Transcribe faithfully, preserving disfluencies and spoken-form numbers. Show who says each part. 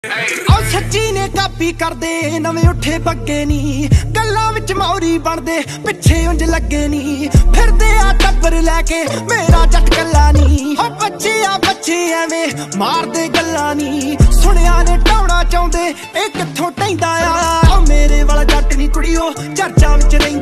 Speaker 1: ओ सच्ची ने कापी करदे नवे उठे बग्गे नी गल्लां विच मौरी बनदे पिछे उंज लगे नी फिरदे आ टब्बर लैके मेरा जट कल्ला नी ओ बच्चे आ बच्चे एवें मारदे गल्लां नी सुनिया ने टाउणा चाहुंदे ए कित्थों टैंदा आ मेरे वाला जट नी कुड़ियो चर्चा विच रहिंदा।